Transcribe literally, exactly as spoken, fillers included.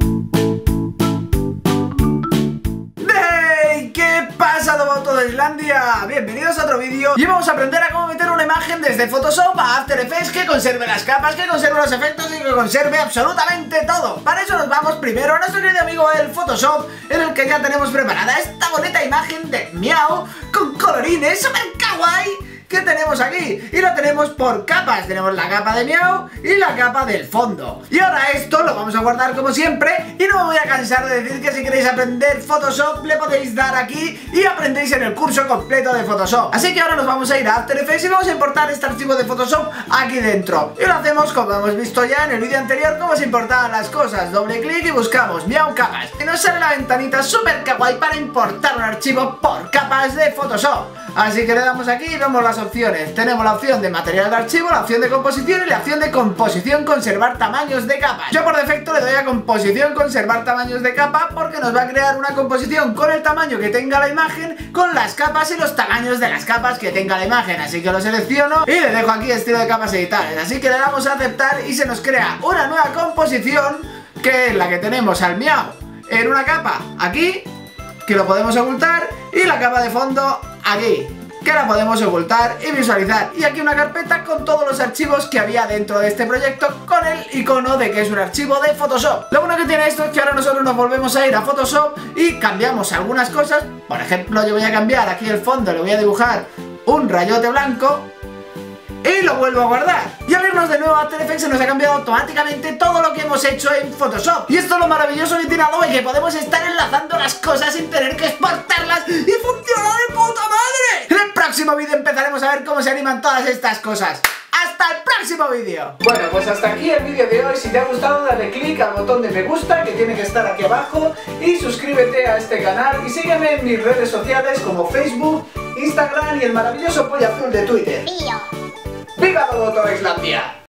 de Islandia, bienvenidos a otro vídeo y vamos a aprender a cómo meter una imagen desde Photoshop a After Effects que conserve las capas, que conserve los efectos y que conserve absolutamente todo. Para eso nos vamos primero a nuestro querido amigo el Photoshop, en el que ya tenemos preparada esta bonita imagen de Miau con colorines super kawaii que tenemos aquí, y lo tenemos por capas. Tenemos la capa de Miau y la capa del fondo. Y ahora esto lo vamos a guardar como siempre, y no me voy a cansar de decir que si queréis aprender Photoshop le podéis dar aquí y aprendéis en el curso completo de Photoshop. Así que ahora nos vamos a ir a After Effects y vamos a importar este archivo de Photoshop aquí dentro. Y lo hacemos como hemos visto ya en el vídeo anterior, cómo se importaban las cosas. Doble clic y buscamos Miau capas y nos sale la ventanita super kawaii para importar un archivo por capas de Photoshop. Así que le damos aquí y vemos las opciones. Tenemos la opción de material de archivo, la opción de composición y la opción de composición conservar tamaños de capas. Yo por defecto le doy a composición conservar tamaños de capa porque nos va a crear una composición con el tamaño que tenga la imagen, con las capas y los tamaños de las capas que tenga la imagen. Así que lo selecciono y le dejo aquí estilo de capas editables. Así que le damos a aceptar y se nos crea una nueva composición, que es la que tenemos al Miau en una capa aquí, que lo podemos ocultar, y la capa de fondo aquí, que la podemos ocultar y visualizar. Y aquí una carpeta con todos los archivos que había dentro de este proyecto, con el icono de que es un archivo de Photoshop. Lo bueno que tiene esto es que ahora nosotros nos volvemos a ir a Photoshop y cambiamos algunas cosas. Por ejemplo, yo voy a cambiar aquí el fondo, le voy a dibujar un rayote blanco y lo vuelvo a guardar. Y al irnos de nuevo a After Effects se nos ha cambiado automáticamente todo lo que hemos hecho en Photoshop. Y esto es lo maravilloso que tiene Adobe, que podemos estar enlazando las cosas sin tener que exportarlas y funciona de puta madre. En el próximo vídeo empezaremos a ver cómo se animan todas estas cosas. ¡Hasta el próximo vídeo! Bueno, pues hasta aquí el vídeo de hoy. Si te ha gustado, dale click al botón de me gusta, que tiene que estar aquí abajo, y suscríbete a este canal y sígueme en mis redes sociales como Facebook, Instagram y el maravilloso pollo azul de Twitter. ¡Viva Loboto Islandia!